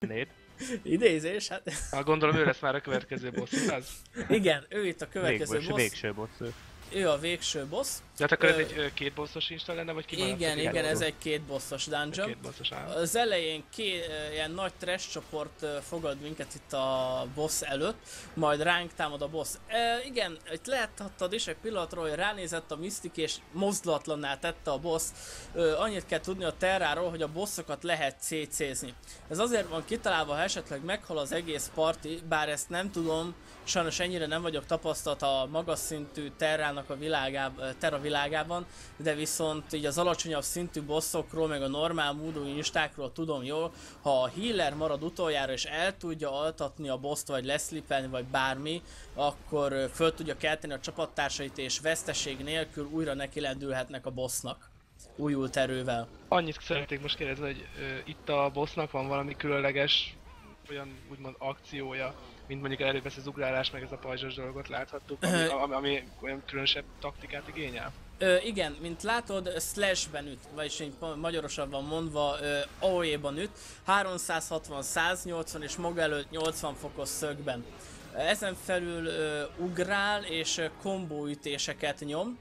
Néd. Idézés, hát Gondolom ő lesz már a következő boss, az? igen, ő itt a következő boss, Végső boss ő. ő a végső boss. De hát akkor ez egy két bossos install lenne, vagy kimaradt? Igen, ez egy két bossos dungeon. Két bossos áll. Az elején ilyen nagy trash csoport fogad minket itt a boss előtt, majd ránk támad a boss. Igen, itt láthattad is egy pillanatról, hogy ránézett a Mystic és mozdulatlanná tette a boss. Annyit kell tudni a Terráról, hogy a bossokat lehet CC-zni. Ez azért van kitalálva, ha esetleg meghal az egész parti, bár ezt nem tudom, sajnos ennyire nem vagyok tapasztalt a magas szintű Terrának a Terra világában, de viszont így az alacsonyabb szintű bossokról, meg a normál módú instákról tudom jól, ha a healer marad utoljára és el tudja altatni a bosst, vagy leszlipelni, vagy bármi, akkor föl tudja kelteni a csapattársait, és veszteség nélkül újra nekilendülhetnek a bossnak. Újult erővel. Annyit szeretnék most kérdezni, hogy itt a bossnak van valami különleges, olyan úgymond akciója, mint mondjuk előbb ez az ugrálás, meg ez a pajzsos dolgot láthattuk, ami olyan különösebb taktikát igényel? Igen, mint látod, slashben üt, vagyis így magyarosabban mondva, AOE-ban üt, 360, 180 és maga előtt 80 fokos szögben. Ezen felül ugrál és kombó ütéseket nyom,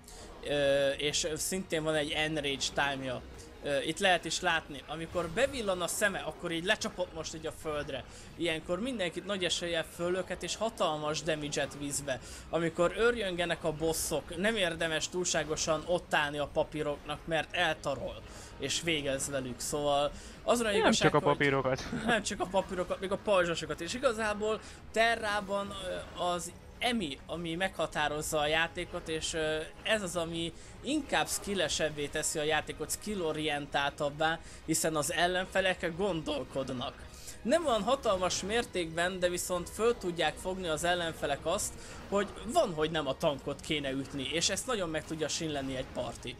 és szintén van egy enrage time-ja. Itt lehet is látni, amikor bevillan a szeme, akkor így lecsapott most így a földre. Ilyenkor mindenkit nagy eséllyel fölöket és hatalmas damage-et víz be. Amikor őrjöngenek a bosszok, nem érdemes túlságosan ott állni a papíroknak, mert eltarol és végez velük. Szóval azon a Nem csak a papírokat. Nem csak a papírokat, még a pajzsosokat. És igazából Terrában az Emi, ami meghatározza a játékot, és ez az, ami inkább skillesebbé teszi a játékot, skill-orientáltabbá, hiszen az ellenfelek gondolkodnak. Nem van hatalmas mértékben, de viszont föl tudják fogni az ellenfelek azt, hogy van, hogy nem a tankot kéne ütni, és ezt nagyon meg tudja sinlenni egy parti.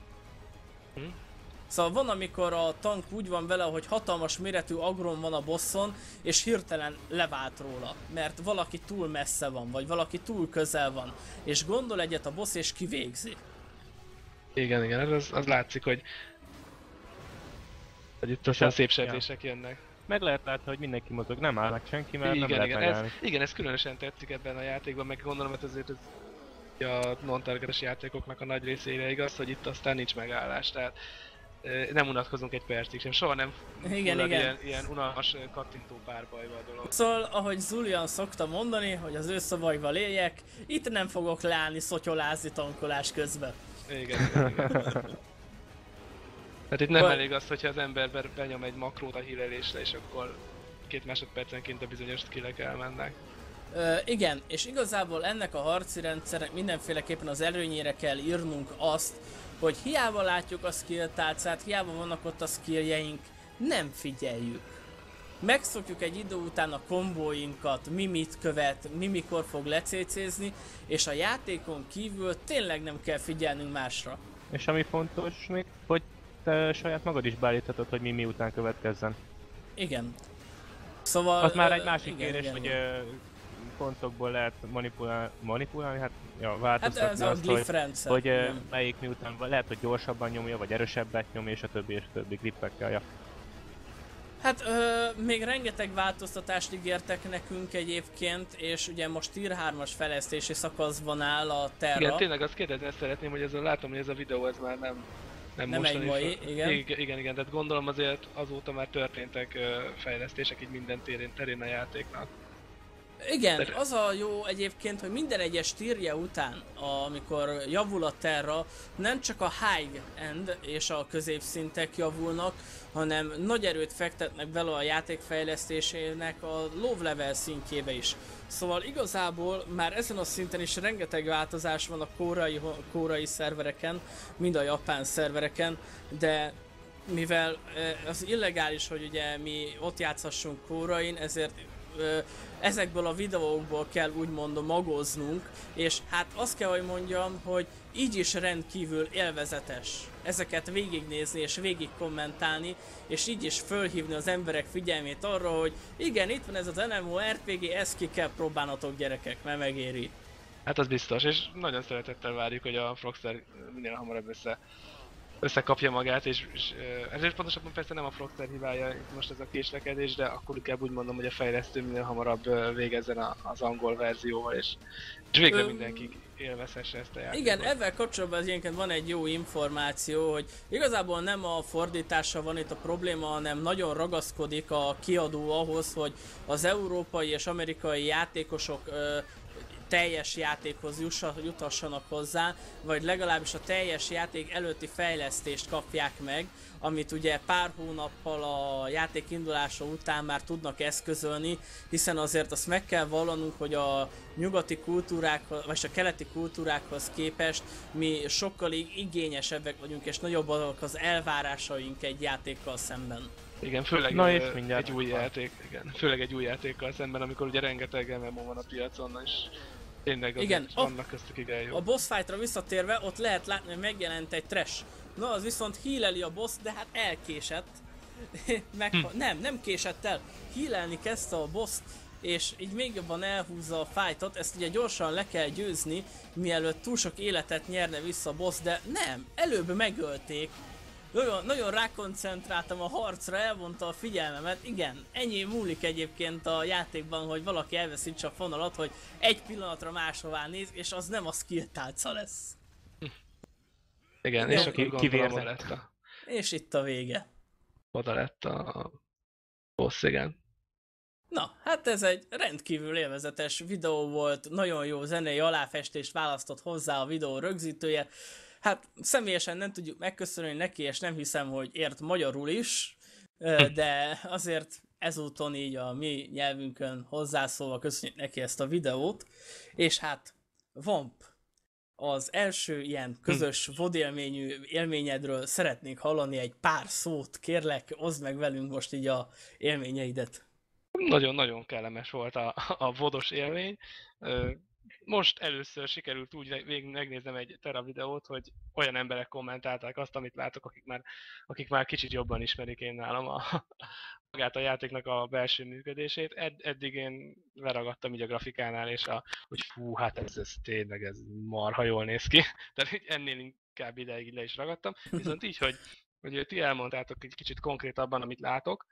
Szóval van, amikor a tank úgy van vele, hogy hatalmas méretű agron van a bosson, és hirtelen levált róla, mert valaki túl messze van, vagy valaki túl közel van, és gondol egyet a boss és kivégzi. Igen, az látszik, hogy itt olyan szép sebzések jönnek. Meg lehet látni, hogy mindenki mozog, nem áll meg senki, mert nem Igen, lehet megállni. igen, ez különösen tetszik ebben a játékban, meg gondolom, hogy azért ez a non-targetes játékoknak a nagy részére igaz, hogy itt aztán nincs megállás, tehát nem unatkozunk egy percig sem, soha nem Igen. Ilyen unalmas kattintó párbajba a dolog. Szóval, ahogy Zulian szokta mondani, hogy az ő szavaival éljek, itt nem fogok leállni szotyolázni tankolás közben. Igen. Tehát itt nem elég az, hogyha az ember benyom egy makrót a hílelésre, és akkor 2 másodpercenként a bizonyos skillek elmennek. Igen, és igazából ennek a harci rendszernek mindenféleképpen az előnyére kell írnunk azt, hogy hiába látjuk a skill tálcát, hiába vannak ott a skilljeink, nem figyeljük. Megszokjuk egy idő után a kombóinkat, mi mit követ, mi mikor fog lecécézni, és a játékon kívül tényleg nem kell figyelnünk másra. És ami fontos még, hogy te saját magad is beállíthatod, hogy mi után következzen. Igen. Szóval... Az már egy másik kérdés, igen. hogy pontokból lehet manipulálni, hát ja, változtatni hát ez azt, a glyph rendszer, hogy igen. melyik miután lehet, hogy gyorsabban nyomja, vagy erősebbet nyomja, és a többi grippekkel. Ja. Hát még rengeteg változtatást ígértek nekünk egyébként, és ugye most Tier 3-as fejlesztési szakaszban áll a Terra. Igen, tényleg azt kérdezni szeretném, hogy látom, hogy ez a videó ez már nem egy mai, igen. Igen, tehát gondolom azért azóta már történtek fejlesztések így minden terén a játéknak. Igen, az a jó egyébként, hogy minden egyes tírje után, amikor javul a Terra, nem csak a high-end és a középszintek javulnak, hanem nagy erőt fektetnek bele a játék fejlesztésének a low level szintjébe is. Szóval igazából már ezen a szinten is rengeteg változás van a kórai szervereken, mind a japán szervereken, de mivel az illegális, hogy ugye mi ott játszhassunk kórain, ezért ezekből a videókból kell úgymond magoznunk, és hát azt kell, hogy mondjam, hogy így is rendkívül élvezetes ezeket végignézni és végig kommentálni, és így is fölhívni az emberek figyelmét arra, hogy igen, itt van ez az MMORPG, ezt ki kell próbálnatok gyerekek, mert megéri. Hát az biztos, és nagyon szeretettel várjuk, hogy a Frogster minél hamarabb összekapja magát, és ezért pontosabban persze nem a Frogster hibája itt most ez a késlekedés, de akkor inkább úgy mondom, hogy a fejlesztő minél hamarabb végezzen az angol verzióval, és végre mindenki élvezhesse ezt a játékot. Igen, ezzel kapcsolatban egyébként van egy jó információ, hogy igazából nem a fordítással van itt a probléma, hanem nagyon ragaszkodik a kiadó ahhoz, hogy az európai és amerikai játékosok teljes játékhoz jutassanak hozzá, vagy legalábbis a teljes játék előtti fejlesztést kapják meg, amit ugye pár hónappal a játék indulása után már tudnak eszközölni, hiszen azért azt meg kell vallanunk, hogy a nyugati kultúrákhoz, vagy a keleti kultúrákhoz képest mi sokkal igényesebbek vagyunk, és nagyobbak az elvárásaink egy játékkal szemben. Igen, főleg Na egy új játék, igen, főleg egy új játékkal szemben, amikor ugye rengeteg MMO van a piacon, és tényleg igen, vannak köztük igen jó. A boss fightra visszatérve, ott lehet látni, hogy megjelent egy trash. Na, az viszont healeli a boss, de hát elkésett. Nem késett el. Healelni kezdte a boss, és így még jobban elhúzza a fightot. Ezt ugye gyorsan le kell győzni, mielőtt túl sok életet nyerne vissza a boss, de nem, előbb megölték. Nagyon rákoncentráltam a harcra, elvonta a figyelmemet. Igen, ennyi múlik egyébként a játékban, hogy valaki elveszítse a fonalat, hogy egy pillanatra máshová néz, és az nem a skill tálca lesz. Igen, és akkor gondolom, lett és itt a vége. Oda lett a boss, igen. Na, hát ez egy rendkívül élvezetes videó volt, nagyon jó zenei aláfestést választott hozzá a videó rögzítője. Hát személyesen nem tudjuk megköszönni neki, és nem hiszem, hogy ért magyarul is, de azért ezúton így a mi nyelvünkön hozzászólva köszönjük neki ezt a videót. És hát, Vamp, az első ilyen közös VOD élményedről szeretnék hallani egy pár szót, kérlek, oszd meg velünk most így a élményeidet. Nagyon-nagyon kellemes volt a vodos élmény. Most először sikerült úgy megnéznem egy Terra videót, hogy olyan emberek kommentálták azt, amit látok, akik már kicsit jobban ismerik én nálam magát a játéknak a belső működését. Eddig én leragadtam így a grafikánál, és hogy fú, hát ez tényleg ez marha jól néz ki. Tehát ennél inkább ideig le is ragadtam. Viszont így, hogy ti elmondtátok egy kicsit konkrétabban, amit látok,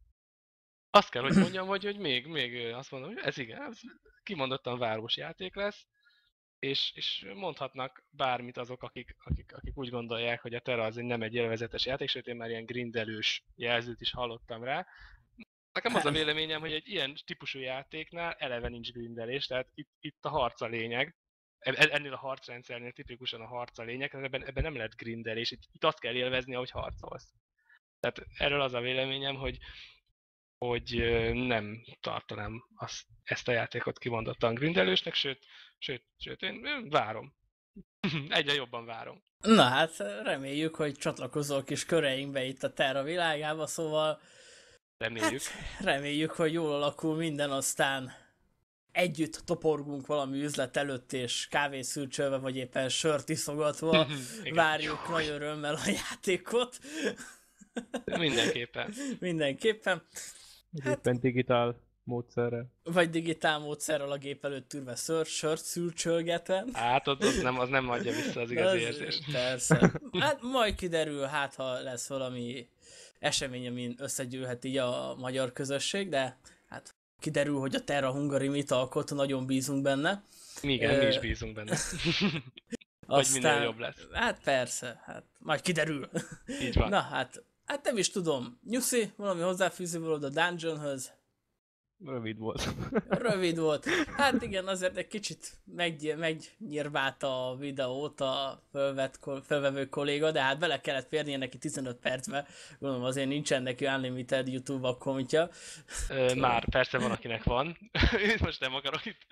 azt kell, hogy mondjam, hogy még azt mondom, hogy ez igen, ez kimondottan város játék lesz, és mondhatnak bármit azok, akik úgy gondolják, hogy a Terra az nem egy élvezetes játék, sőt én már ilyen grindelős jelzőt is hallottam rá. Nekem az a véleményem, hogy egy ilyen típusú játéknál eleve nincs grindelés, tehát itt a harc a lényeg. Ennél a harcrendszernél tipikusan a harc a lényeg, ebben nem lehet grindelés, itt azt kell élvezni, ahogy harcolsz. Tehát erről az a véleményem, hogy nem tartanám ezt a játékot kimondottan grindelősnek, sőt én várom. Egyre jobban várom. Na hát reméljük, hogy csatlakozol kis köreinkbe itt a Terra világába, szóval reméljük. Hát, reméljük, hogy jól alakul minden, aztán együtt toporgunk valami üzlet előtt, és kávészürcsölve, vagy éppen sört iszogatva várjuk nagy örömmel a játékot. Mindenképpen. Mindenképpen. Éppen digitál módszerrel. Vagy digitál módszerrel a gép előtt ülve sört szürcsölgetve. Hát az nem adja vissza az igazi érzést. Persze. Hát majd kiderül, hát ha lesz valami esemény, amin összegyűlhet így a magyar közösség, de hát kiderül, hogy a Terra Hungary mit alkot, nagyon bízunk benne. Igen, mi is bízunk benne. Hogy minél jobb lesz. Hát persze, hát majd kiderül. Így van. Na hát nem is tudom. Nyuszi, valami hozzáfűzni valód a Dungeonhöz? Rövid volt. Rövid volt. Hát igen, azért egy kicsit megnyírválta a videót a fölvevő kolléga, de hát bele kellett férnie neki 15 percbe. Gondolom azért nincsen neki Unlimited YouTube accountja. Már persze van, akinek van. Én most nem akarok itt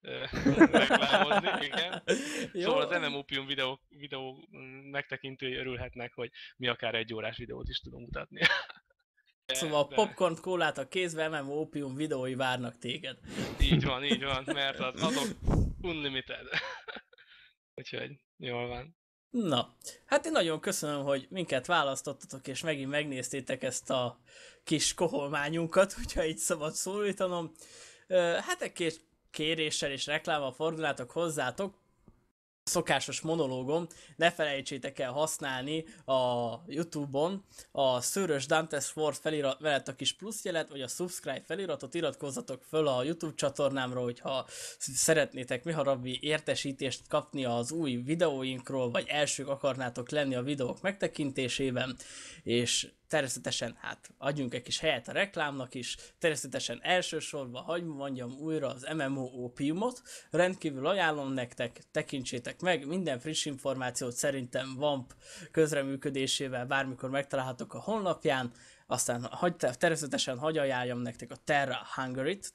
reklámozni, igen. Szóval az MMOpium videó megtekintői örülhetnek, hogy mi akár 1 órás videót is tudunk mutatni. Szóval a popcorn kólát a kézbe, MMOpium videói várnak téged. Így van, mert azok unlimited. Úgyhogy jól van. Na, hát én nagyon köszönöm, hogy minket választottatok, és megint megnéztétek ezt a kis koholmányunkat, hogyha így szabad szólítanom. Hát egy kéréssel és reklámmal fordulnátok hozzátok. szokásos monológom, ne felejtsétek el használni a YouTube-on a Szőrös Dantes Wars felirat mellett a kis pluszjelet, vagy a subscribe feliratot, iratkozzatok föl a YouTube csatornámra, hogyha szeretnétek mihamarabbi értesítést kapni az új videóinkról, vagy elsők akarnátok lenni a videók megtekintésében, és természetesen hát adjunk egy kis helyet a reklámnak is, természetesen elsősorban, hagyj mondjam újra az MMO Opiumot, rendkívül ajánlom nektek, tekintsétek meg, minden friss információt szerintem VAMP közreműködésével bármikor megtalálhatok a honlapján, aztán természetesen hagy ajánljam nektek a Terra Hungary-t,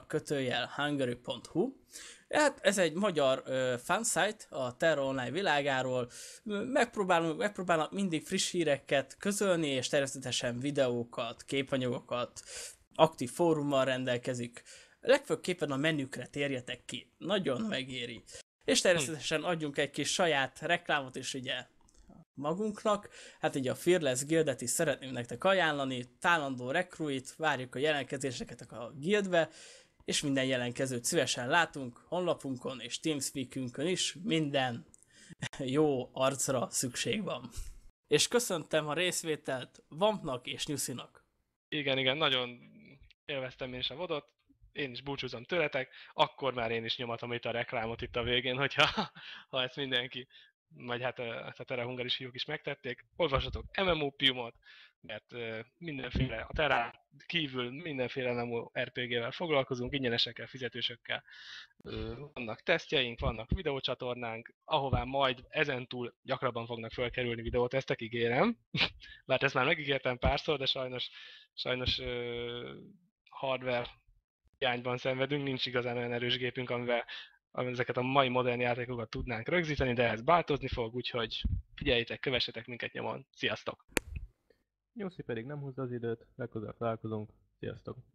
terra-hungary.hu. Hát ez egy magyar fansite a Terra Online világáról, megpróbálnak mindig friss híreket közölni, és természetesen videókat, képanyagokat, aktív fórummal rendelkezik. Legfőképpen a menükre térjetek ki, nagyon megéri. És természetesen adjunk egy kis saját reklámot is ugye magunknak, hát ugye a Fearless Guildet is szeretném nektek ajánlani, tálandó rekruit, várjuk a jelentkezéseket a guildbe, és minden jelentkezőt szívesen látunk honlapunkon és Teamspeakünkön is, minden jó arcra szükség van. És köszöntem a részvételt Vampnak és Nyuszinak. Igen, nagyon élveztem én is a vodot, én is búcsúzom tőletek, akkor már én is nyomatom itt a reklámot itt a végén, hogyha ha ezt mindenki, vagy hát a Terra Hungary fiúk is megtették, olvassatok MMO Opiumot, mert mindenféle, a Terra kívül mindenféle MMO RPG-vel foglalkozunk, ingyenesekkel, fizetősökkel. Vannak tesztjeink, vannak videócsatornánk, ahová majd ezentúl gyakrabban fognak felkerülni videótesztek, ígérem. Bár ezt már megígértem párszor, de sajnos hardware hiányban szenvedünk, nincs igazán olyan erős gépünk, amivel ezeket a mai modern játékokat tudnánk rögzíteni, de ez változni fog, úgyhogy figyeljétek, kövessetek minket nyomon. Sziasztok! Nyuszi pedig nem húzza az időt, legközelebb találkozunk. Sziasztok!